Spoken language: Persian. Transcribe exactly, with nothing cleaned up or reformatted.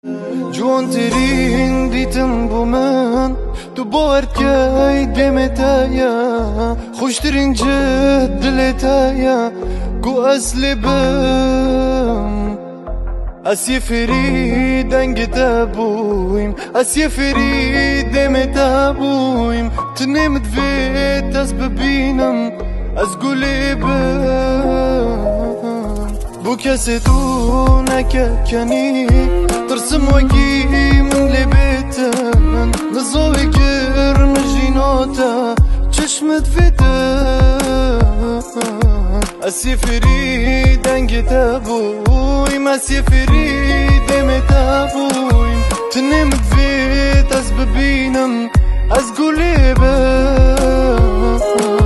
جوان ترین دیتم بو من تو باورکای دمتایا خوشترین جد دلتایا گو اصل بم اسیه فری دنگتا بویم اسیه فری دمتا بویم تنمت فیت از ببینم از گلی بم بو کسی تو نککنی ترسم وکی من لبیتن نزاوی گرم جیناتا چشمت فیتن اسی فری دنگتا بویم اسی فری دمتا بویم تنمت فیت از ببینم از گلی بم